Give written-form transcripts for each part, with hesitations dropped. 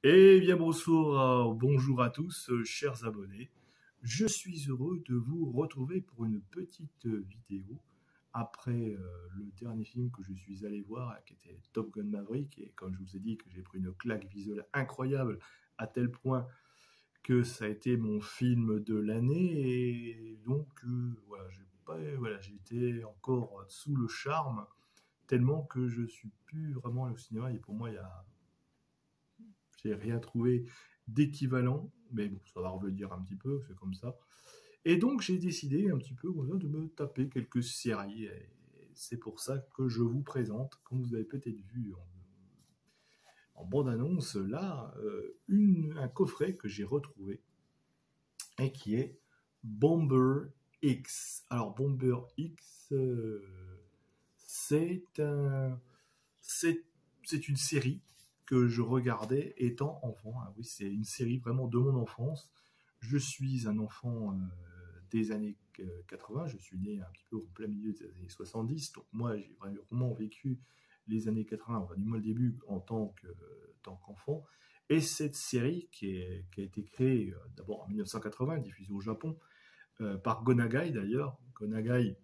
Eh bien bonsoir, bonjour à tous, chers abonnés. Je suis heureux de vous retrouver pour une petite vidéo après le dernier film que je suis allé voir, qui était Top Gun Maverick. Et comme je vous ai dit que j'ai pris une claque visuelle incroyable, à tel point que ça a été mon film de l'année. Et donc voilà, j'ai été encore sous le charme, tellement que je suis plus vraiment allé au cinéma. Et pour moi, j'ai rien trouvé d'équivalent, mais bon, ça va revenir un petit peu, c'est comme ça. Et donc j'ai décidé un petit peu voilà, de me taper quelques séries. Et c'est pour ça que je vous présente, comme vous avez peut-être vu en bande-annonce, là, un coffret que j'ai retrouvé et qui est Bomber X. Alors Bomber X, c'est un, c'est une série que je regardais étant enfant. Ah oui, c'est une série vraiment de mon enfance. Je suis un enfant des années 80. Je suis né un petit peu au plein milieu des années 70. Donc moi, j'ai vraiment vécu les années 80, enfin, du moins le début tant qu'enfant. Et cette série qui a été créée d'abord en 1980, diffusée au Japon, par Gonagai d'ailleurs. Gonagai,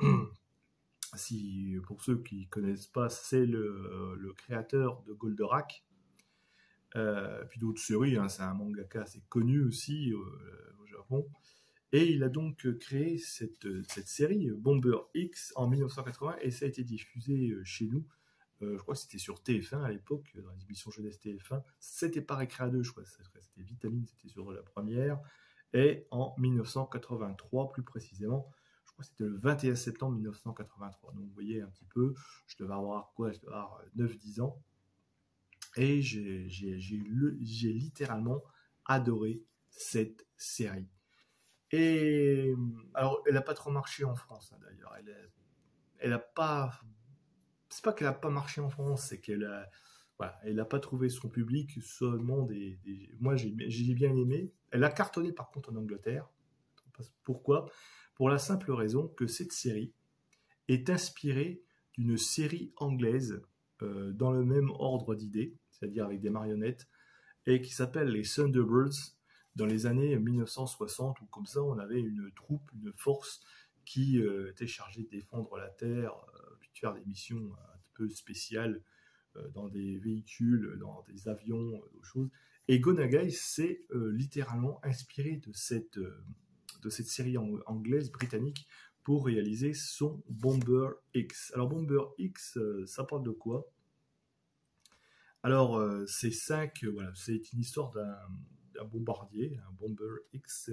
pour ceux qui ne connaissent pas, c'est le créateur de Goldorak. Puis d'autres séries, hein, c'est un mangaka assez connu aussi au Japon. Et il a donc créé cette série, Bomber X, en 1980, et ça a été diffusé chez nous. Je crois que c'était sur TF1 à l'époque, dans les émissions jeunesse TF1. C'était pas Récréa 2, je crois, c'était Vitamine, c'était sur la première. Et en 1983, plus précisément, je crois que c'était le 21 septembre 1983. Donc vous voyez un petit peu, je devais avoir 9-10 ans. Et j'ai littéralement adoré cette série. Et alors, elle n'a pas trop marché en France, hein, d'ailleurs. Elle a pas. C'est pas qu'elle n'a pas marché en France, c'est voilà, elle n'a pas trouvé son public seulement Moi, j'ai bien aimé. Elle a cartonné par contre en Angleterre. Pourquoi? Pour la simple raison que cette série est inspirée d'une série anglaise dans le même ordre d'idées, c'est-à-dire avec des marionnettes, et qui s'appelle les Thunderbirds, dans les années 1960, où comme ça on avait une troupe, une force qui était chargée de défendre la Terre, puis de faire des missions un peu spéciales dans des véhicules, dans des avions, d'autres choses. Et Gonagai s'est littéralement inspiré de cette série anglaise, britannique, pour réaliser son Bomber X. Alors Bomber X, ça parle de quoi? Alors voilà, c'est une histoire d'un bombardier, un Bomber X,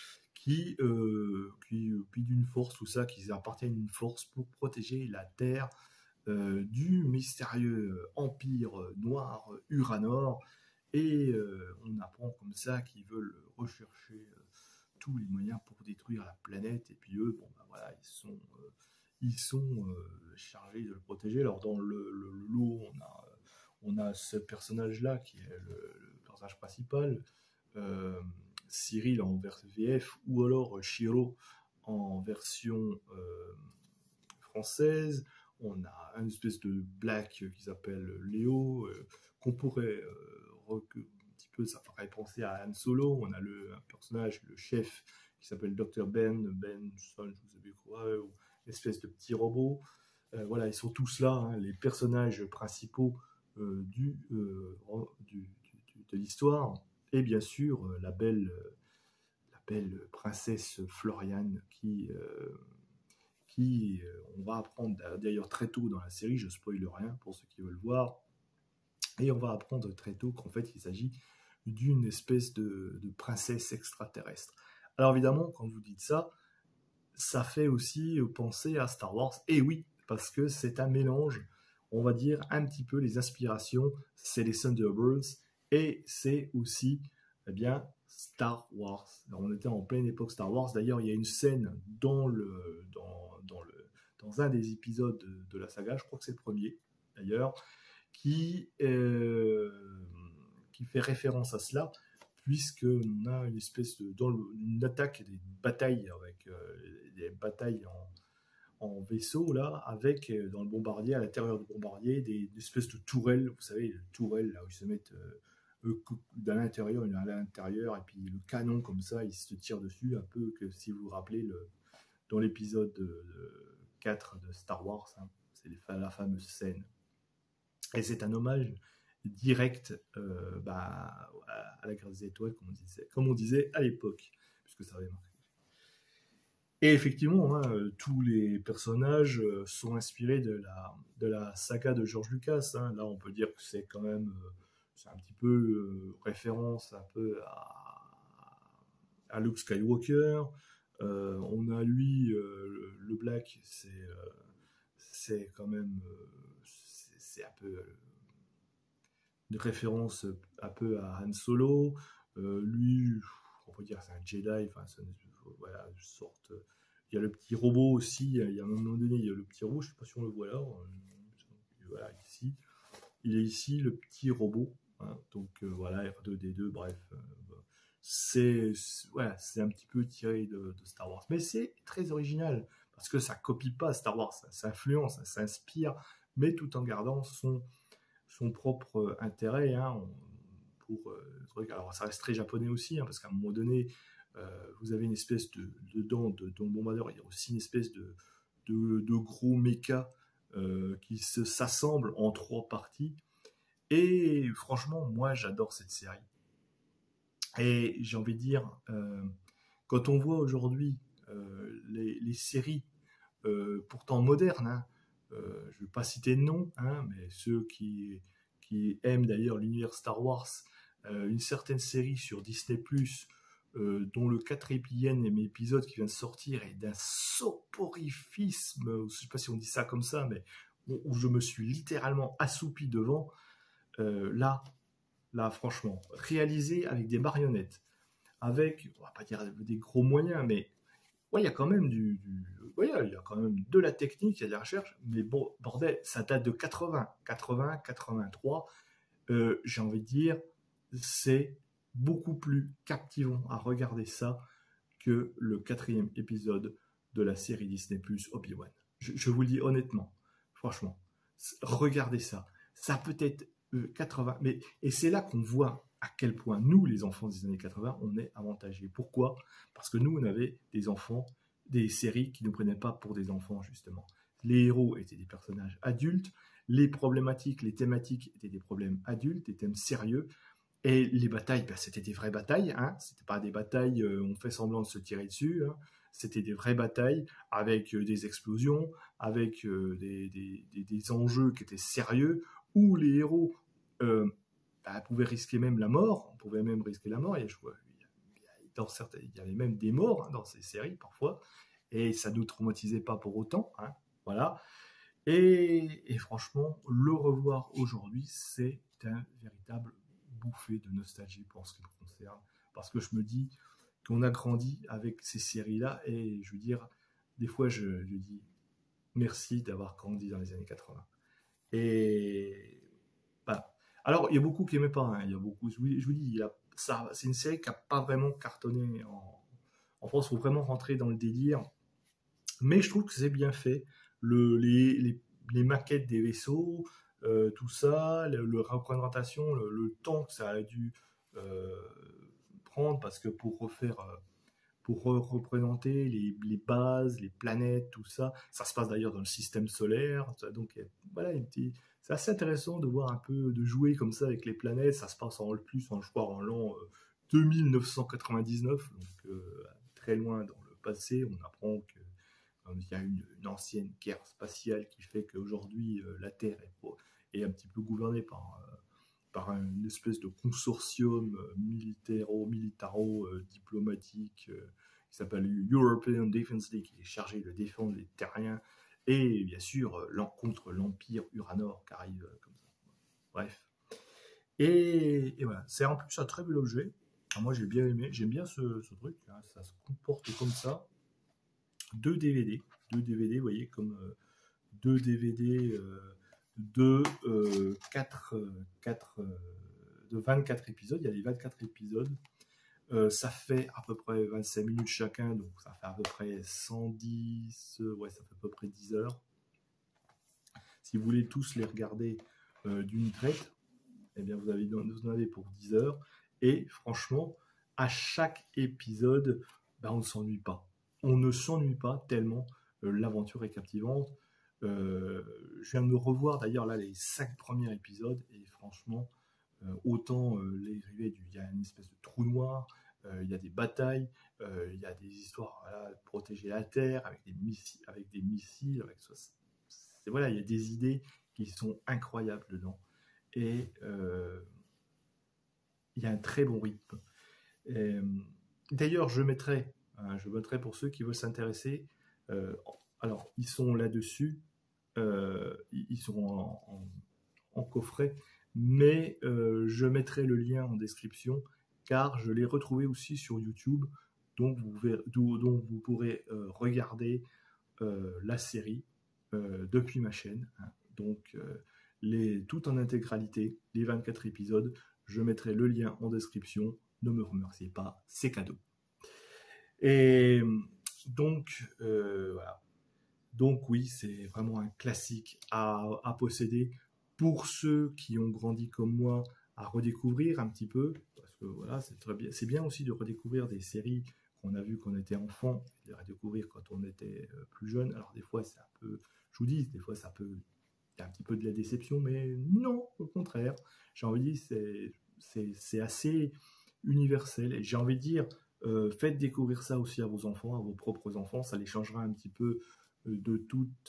puis d'une force, tout ça, qui appartient à une force pour protéger la Terre du mystérieux empire noir Uranor. Et on apprend comme ça qu'ils veulent rechercher tous les moyens pour détruire la planète. Et puis eux, bon, ben voilà, ils sont chargés de le protéger. Alors dans le lot, on a ce personnage-là qui est le personnage principal, euh, Cyril en VF, ou alors Shiro en version française. On a une espèce de black qui s'appelle Léo, qu'on pourrait un petit peu, ça ferait penser à Han Solo. On a un personnage, le chef, qui s'appelle Dr. Benson, je vous ai vu quoi, ou une espèce de petit robot. Voilà, ils sont tous là, hein, les personnages principaux de l'histoire. Et bien sûr, la belle princesse Floriane on va apprendre d'ailleurs très tôt dans la série, je spoil rien pour ceux qui veulent voir, et on va apprendre très tôt qu'en fait il s'agit d'une espèce de princesse extraterrestre. Alors évidemment, quand vous dites ça, ça fait aussi penser à Star Wars, et oui, parce que c'est un mélange, on va dire un petit peu les inspirations, c'est les Thunderbirds, et c'est aussi, eh bien, Star Wars. Alors, on était en pleine époque Star Wars. D'ailleurs, il y a une scène dans un des épisodes de la saga, je crois que c'est le premier d'ailleurs, qui fait référence à cela, puisqu'on a une espèce une attaque, des batailles avec des batailles en vaisseau là, avec dans le bombardier, à l'intérieur du bombardier, des espèces de tourelles, vous savez, les tourelles là où ils se mettent d'à l'intérieur, il est à l'intérieur, et puis le canon comme ça, il se tire dessus, un peu que si vous vous rappelez dans l'épisode 4 de Star Wars, hein, c'est la fameuse scène. Et c'est un hommage direct à la guerre des étoiles, comme on disait à l'époque, puisque ça avait marqué. Et effectivement, hein, tous les personnages sont inspirés de la saga de George Lucas. Hein. Là, on peut dire que c'est quand même, c'est un petit peu référence un peu à Luke Skywalker. On a lui, le Black, c'est quand même, c'est un peu une référence un peu à Han Solo. Lui, on peut dire que c'est un Jedi, enfin, voilà, une sorte. Il y a le petit robot aussi, il y a un moment donné, il y a le petit robot, je ne sais pas si on le voit là. Voilà, ici. Il est ici, le petit robot. Hein, donc voilà, R2D2, bref. C'est un petit peu tiré de Star Wars. Mais c'est très original, parce que ça copie pas Star Wars, ça influence, ça s'inspire, mais tout en gardant son propre intérêt. Hein, alors ça reste très japonais aussi, hein, parce qu'à un moment donné, vous avez une espèce dans le bombardeur, il y a aussi une espèce de gros méca qui s'assemble en 3 parties. Et franchement, moi j'adore cette série. Et j'ai envie de dire, quand on voit aujourd'hui les séries, pourtant modernes, hein, je ne vais pas citer de nom, hein, mais ceux qui aiment d'ailleurs l'univers Star Wars, une certaine série sur Disney+, dont le 4e épisode qui vient de sortir est d'un soporifique, je ne sais pas si on dit ça comme ça, mais où je me suis littéralement assoupi devant, là, franchement, réalisé avec des marionnettes, avec, on va pas dire des gros moyens, mais ouais, il y a quand même il y a quand même de la technique, il y a de la recherche, mais bon, bordel, ça date de 83. J'ai envie de dire, c'est beaucoup plus captivant à regarder ça que le 4e épisode de la série Disney+ Obi-Wan. Je vous le dis honnêtement, franchement, regardez ça. Ça peut être 80, et c'est là qu'on voit à quel point nous, les enfants des années 80, on est avantagés. Pourquoi ? Parce que nous, on avait des enfants, des séries qui ne prenaient pas pour des enfants, justement. Les héros étaient des personnages adultes, les problématiques, les thématiques étaient des problèmes adultes, des thèmes sérieux, et les batailles, c'était des vraies batailles, hein, c'était pas des batailles, on fait semblant de se tirer dessus, hein, c'était des vraies batailles avec des explosions, avec des enjeux qui étaient sérieux, où les héros pouvaient risquer même la mort, on pouvait même risquer la mort, et je vois, il y avait même des morts, hein, dans ces séries parfois, et ça ne nous traumatisait pas pour autant, hein, voilà. Et franchement, le revoir aujourd'hui, c'est un véritable bouffée de nostalgie pour ce qui me concerne, parce que je me dis qu'on a grandi avec ces séries-là, et je veux dire, des fois je dis merci d'avoir grandi dans les années 80. Et voilà. Alors, il y a beaucoup qui n'aimaient pas, hein, il y a beaucoup, je vous dis, c'est une série qui n'a pas vraiment cartonné en France, il faut vraiment rentrer dans le délire, mais je trouve que c'est bien fait. Les maquettes des vaisseaux, tout ça, la représentation, le temps que ça a dû prendre, parce que pour représenter les bases, les planètes, tout ça, ça se passe d'ailleurs dans le système solaire, donc voilà, c'est assez intéressant de voir un peu, de jouer comme ça avec les planètes. Ça se passe je crois, en l'an 2999, donc très loin dans le passé. On apprend que il y a une ancienne guerre spatiale qui fait qu'aujourd'hui la Terre est un petit peu gouvernée par une espèce de consortium militaro-diplomatique qui s'appelle European Defense League, qui est chargé de défendre les terriens, et bien sûr contre l'Empire Uranor qui arrive comme ça. Bref. Et voilà, c'est en plus un très bel objet. Alors moi j'ai bien aimé, j'aime bien ce truc, hein, ça se comporte comme ça. 2 DVD, vous voyez, comme 2 DVD de 24 épisodes. Il y a les 24 épisodes. Ça fait à peu près 25 minutes chacun, donc ça fait à peu près 110, ouais, ça fait à peu près 10 heures. Si vous voulez tous les regarder d'une traite, eh bien vous en avez pour 10 heures. Et franchement, à chaque épisode, on ne s'ennuie pas. On ne s'ennuie pas tellement l'aventure est captivante. Je viens de me revoir d'ailleurs là les 5 premiers épisodes et franchement, autant il y a une espèce de trou noir, il y a des batailles, il y a des histoires de protéger la Terre avec des missiles, voilà, il y a des idées qui sont incroyables dedans. Et il y a un très bon rythme. D'ailleurs, je mettrai pour ceux qui veulent s'intéresser, alors ils sont là-dessus, ils sont en coffret, mais je mettrai le lien en description, car je l'ai retrouvé aussi sur YouTube, donc vous pourrez regarder la série depuis ma chaîne, hein. Donc tout en intégralité, les 24 épisodes, je mettrai le lien en description. Ne me remerciez pas, c'est cadeau. Et donc, voilà. Donc oui, c'est vraiment un classique à posséder pour ceux qui ont grandi comme moi, à redécouvrir un petit peu, parce que voilà, c'est très bien. C'est bien aussi de redécouvrir des séries qu'on a vues quand on était enfant, de les redécouvrir quand on était plus jeune. Alors des fois, c'est un peu, je vous dis, des fois, il y a un petit peu de la déception, mais non, au contraire. J'ai envie de dire, c'est assez universel. Et j'ai envie de dire, faites découvrir ça aussi à vos enfants, à vos propres enfants. Ça les changera un petit peu de toutes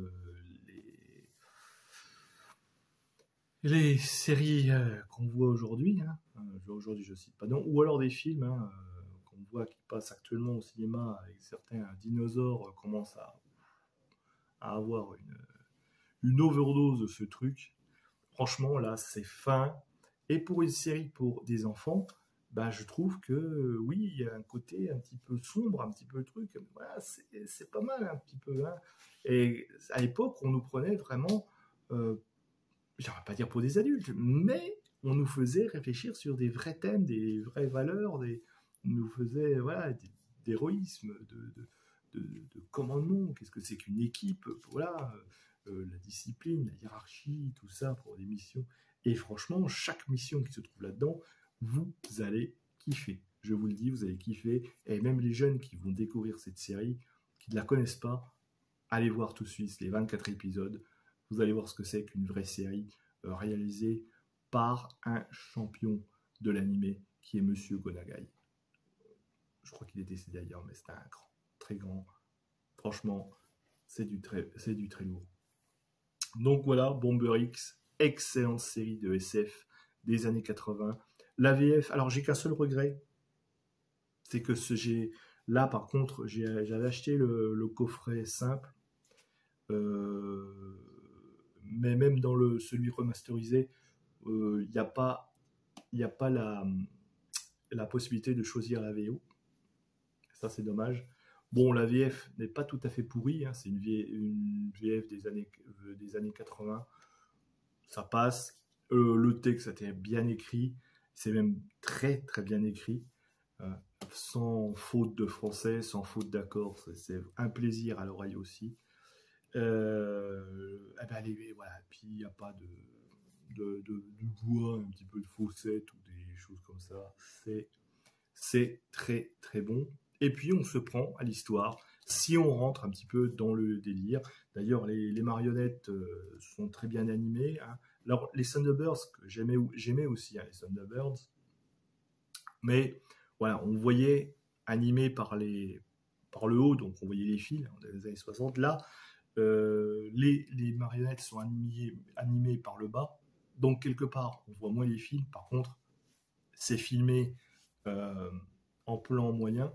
les séries qu'on voit aujourd'hui. Hein. Aujourd'hui, je ne cite pas non. Ou alors des films qu'on voit qui passent actuellement au cinéma avec certains dinosaures commencent à avoir une overdose de ce truc. Franchement, là, c'est fin. Et pour une série pour des enfants, je trouve que oui, il y a un côté un petit peu sombre, un petit peu truc. Voilà, c'est pas mal un petit peu. Hein. Et à l'époque, on nous prenait vraiment, j'aimerais pas dire pour des adultes, mais on nous faisait réfléchir sur des vrais thèmes, des vraies valeurs, on nous faisait voilà, d'héroïsme, de commandement. Qu'est-ce que c'est qu'une équipe? Voilà, la discipline, la hiérarchie, tout ça pour des missions. Et franchement, chaque mission qui se trouve là-dedans, vous allez kiffer. Je vous le dis, vous allez kiffer. Et même les jeunes qui vont découvrir cette série, qui ne la connaissent pas, allez voir tout de suite les 24 épisodes. Vous allez voir ce que c'est qu'une vraie série réalisée par un champion de l'animé qui est Monsieur Gonagai. Je crois qu'il est décédé ailleurs, mais c'est un grand, très grand. Franchement, c'est du très lourd. Donc voilà, Bomber X, excellente série de SF des années 80. La VF, alors j'ai qu'un seul regret, c'est que là par contre, j'avais acheté le coffret simple, mais même dans celui remasterisé, il n'y a pas la possibilité de choisir la VO. Ça c'est dommage. Bon, la VF n'est pas tout à fait pourrie, hein, c'est une VF des années 80. Ça passe. Le texte a été bien écrit, c'est même très très bien écrit, sans faute de français, sans faute d'accord, c'est un plaisir à l'oreille aussi. Voilà. Puis il n'y a pas de bois, un petit peu de faussette ou des choses comme ça. C'est très très bon. Et puis on se prend à l'histoire si on rentre un petit peu dans le délire. D'ailleurs, les marionnettes sont très bien animées. Hein. Alors, les Thunderbirds, que j'aimais aussi, hein, les Thunderbirds. Mais voilà, on voyait animés par le haut, donc on voyait les fils dans les années 60. Là, les marionnettes sont animées par le bas. Donc, quelque part, on voit moins les fils. Par contre, c'est filmé en plan moyen.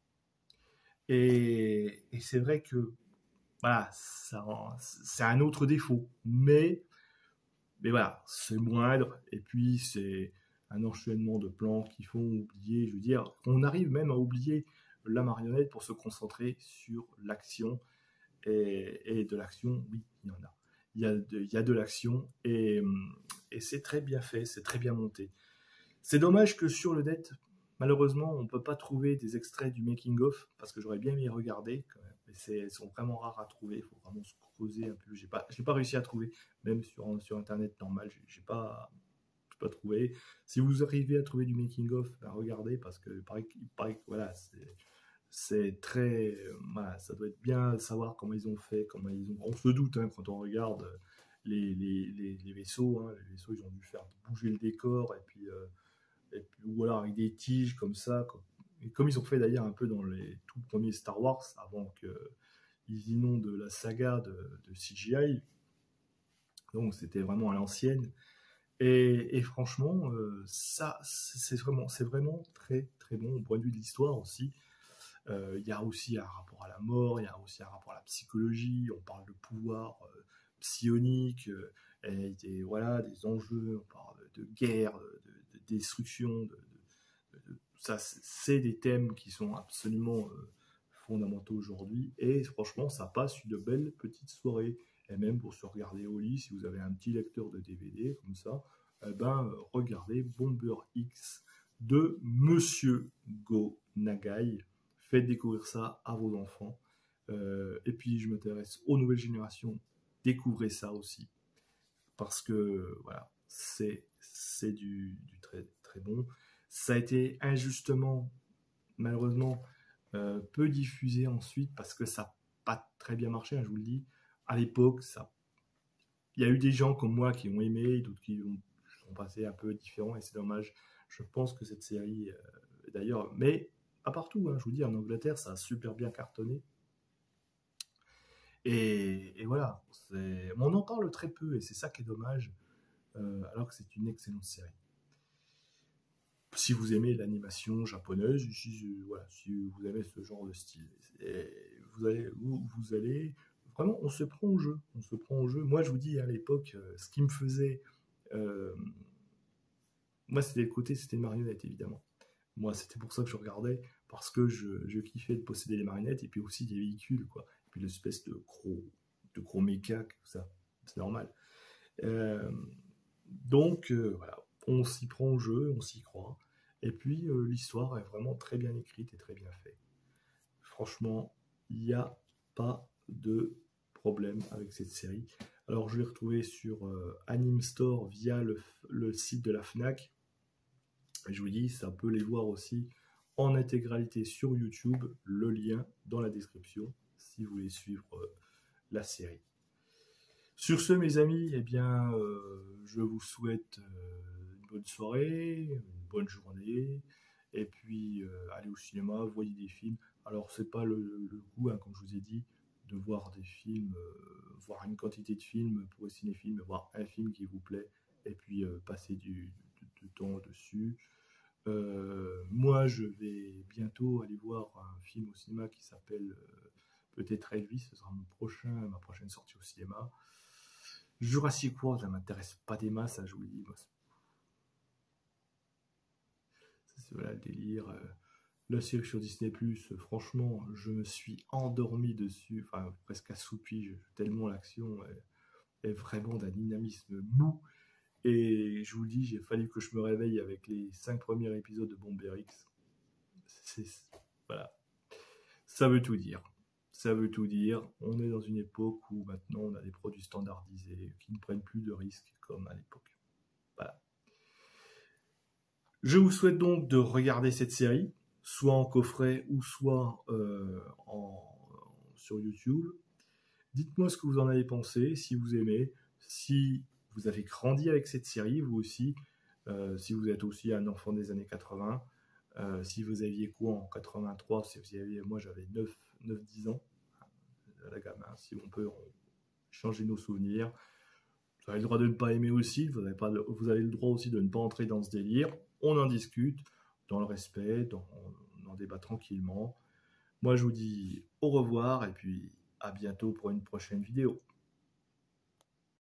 Et c'est vrai que voilà, c'est un autre défaut. Mais voilà, c'est moindre. Et puis, c'est un enchaînement de plans qui font oublier, je veux dire, on arrive même à oublier la marionnette pour se concentrer sur l'action. Et de l'action, oui, il y en a. Il y a de l'action et c'est très bien fait, c'est très bien monté. C'est dommage que sur le net, malheureusement, on ne peut pas trouver des extraits du making-of, parce que j'aurais bien aimé regarder, quand même. Mais ils sont vraiment rares à trouver, il faut vraiment se creuser un peu. Je n'ai pas réussi à trouver, même sur Internet normal, j'ai pas pas trouvé. Si vous arrivez à trouver du making-of, ben regardez, parce que il paraît que voilà, c'est très... voilà, ça doit être bien de savoir comment ils ont fait, on se doute hein, quand on regarde les vaisseaux, hein, les vaisseaux, ils ont dû faire bouger le décor, et puis ou alors avec des tiges comme ça, et comme ils ont fait d'ailleurs un peu dans les tout premiers Star Wars, avant qu'ils inondent la saga de CGI, donc c'était vraiment à l'ancienne. Et franchement, ça, c'est vraiment très très bon au point de vue de l'histoire aussi. Il y a aussi un rapport à la mort, il y a aussi un rapport à la psychologie, on parle de pouvoir psionique, et voilà, des enjeux, on parle de guerre, de destruction, ça, c'est des thèmes qui sont absolument fondamentaux aujourd'hui, et franchement, ça passe une belle petite soirée, et même pour se regarder au lit, si vous avez un petit lecteur de DVD, comme ça, regardez Bomber X de Monsieur Go Nagai, faites découvrir ça à vos enfants, et puis je m'intéresse aux nouvelles générations, découvrez ça aussi, parce que voilà, c'est du très très bon. Ça a été injustement, malheureusement, peu diffusé ensuite parce que ça n'a pas très bien marché, hein, je vous le dis. À l'époque, il y a eu des gens comme moi qui ont aimé, d'autres qui sont passés un peu différents, et c'est dommage. Je pense que cette série, d'ailleurs, mais pas partout, hein, je vous dis, en Angleterre, ça a super bien cartonné. Et voilà, on en parle très peu, et c'est ça qui est dommage, alors que c'est une excellente série. Si vous aimez l'animation japonaise, voilà, si vous aimez ce genre de style, vous allez vraiment, on se prend au jeu, Moi, je vous dis à l'époque, ce qui me faisait, moi, c'était le côté, c'était les marionnettes évidemment. Moi, c'était pour ça que je regardais, parce que je kiffais de posséder les marionnettes et puis aussi des véhicules, quoi. Et puis l'espèce de gros méca, tout ça, c'est normal. Donc voilà, on s'y prend au jeu, on s'y croit. Et puis l'histoire est vraiment très bien écrite et très bien faite. Franchement, il n'y a pas de problème avec cette série. Alors je l'ai retrouvée sur Anime Store via le site de la FNAC. Et je vous dis, ça peut les voir aussi en intégralité sur YouTube. Le lien dans la description si vous voulez suivre la série. Sur ce, mes amis, eh bien, je vous souhaite une bonne soirée, une bonne journée, et puis allez au cinéma, voyez des films. Alors, c'est pas le goût, hein, comme je vous ai dit, de voir des films, voir une quantité de films pour les cinéphiles, voir un film qui vous plaît, et puis passer du temps dessus. Moi, je vais bientôt aller voir un film au cinéma qui s'appelle peut-être Elvis, ce sera ma prochaine sortie au cinéma. Jurassic World, ça m'intéresse pas des masses, je vous le dis. C'est voilà le délire. La série sur Disney+, franchement, je me suis endormi dessus, enfin presque assoupi, tellement l'action est vraiment d'un dynamisme mou. Et je vous le dis, j'ai fallu que je me réveille avec les 5 premiers épisodes de Bomber X. Voilà, ça veut tout dire. Ça veut tout dire. On est dans une époque où maintenant on a des produits standardisés qui ne prennent plus de risques comme à l'époque. Voilà. Je vous souhaite donc de regarder cette série, soit en coffret ou soit sur YouTube. Dites-moi ce que vous en avez pensé, si vous aimez, si vous avez grandi avec cette série, vous aussi, si vous êtes aussi un enfant des années 80, si vous aviez quoi en 83, si vous aviez, moi j'avais 9-10 ans, la gamme, hein, si on peut changer nos souvenirs. Vous avez le droit de ne pas aimer aussi, vous avez le droit aussi de ne pas entrer dans ce délire. On en discute dans le respect, on en débat tranquillement. Moi je vous dis au revoir et puis à bientôt pour une prochaine vidéo.